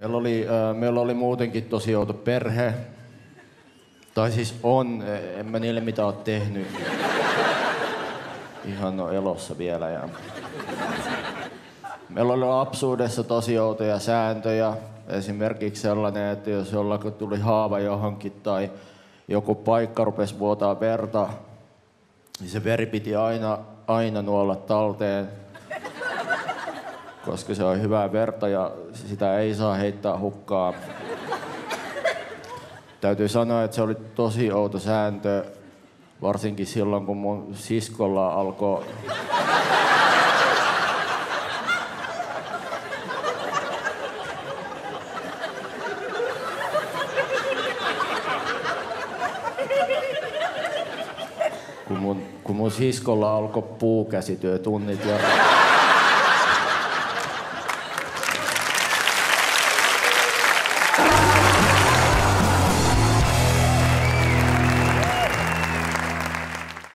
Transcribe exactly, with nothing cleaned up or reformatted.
Meillä oli, äh, meillä oli muutenkin tosi outo perhe. Tai siis on, en mä niille mitään ole tehnyt. Ihan on elossa vielä. Ja... Meillä oli lapsuudessa tosi outoja sääntöjä. Esimerkiksi sellainen, että jos jollakin tuli haava johonkin tai joku paikka rupesi vuotaa verta, niin se veri piti aina, aina nuolla talteen. Koska se on hyvää verta ja sitä ei saa heittää hukkaan. Täytyy sanoa, että se oli tosi outo sääntö, varsinkin silloin kun mun siskolla alkoi kun mun, kun mun siskolla alkoi puukäsityötunnit ja